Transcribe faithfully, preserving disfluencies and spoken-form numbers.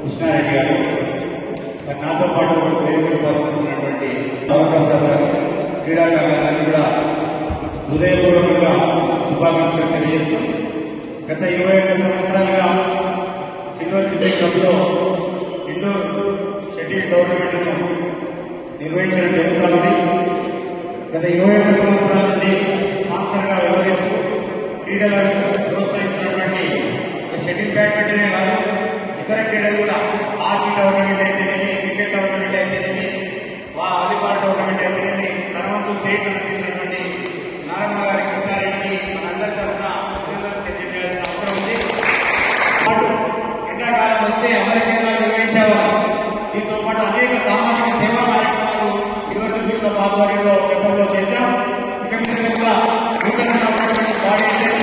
కృష్ణారెడ్డి గారు, నాతో పాటు వేదికలు పాల్గొంటున్నటువంటి రామప్రసాద్ గారు, క్రీడాకారులందరూ కూడా హృదయపూర్వకంగా శుభాకాంక్షలు తెలియజేస్తూ గత ఇరవై ఐదు సంవత్సరాలుగా సిల్వర్ జూబ్లీ క్లబ్లో ఇండోర్ షటిల్ టోర్నమెంట్ను నిర్వహించడం జరుగుతుంది. గత ఇరవై ఐదు సంవత్సరాల నుండి స్పాన్సర్గా వ్యవహరిస్తూ క్రీడలను ప్రోత్సహిస్తున్నటువంటి షటిల్ బ్యాడ్మింటనే కాదు, ఇతర క్రీడలు కూడా హాకీ టోర్నమెంట్ అయితేనేమి, క్రికెట్ టోర్నమెంట్ అయితేనేమి, వాలీబాల్ టోర్నమెంట్ అయితేనేమి తనవంతు చేస్తున్నటువంటి నారాయణ గారి కృష్ణారెడ్డికి మనందరి తరఫున అభినందనలు తెలియజేయాల్సిన అవసరం ఉంది. పాటు ఎండాకాలం వస్తే అమెరికా నిర్వహించేవారు. దీంతో పాటు అనేక సామాజిక సేవా కార్యక్రమాలు సిల్వర్ జూబ్లీ క్లబ్ ఆధ్వర్యంలో గతంలో చేశాం. ఇక కూడా నూతనంగా బాడీ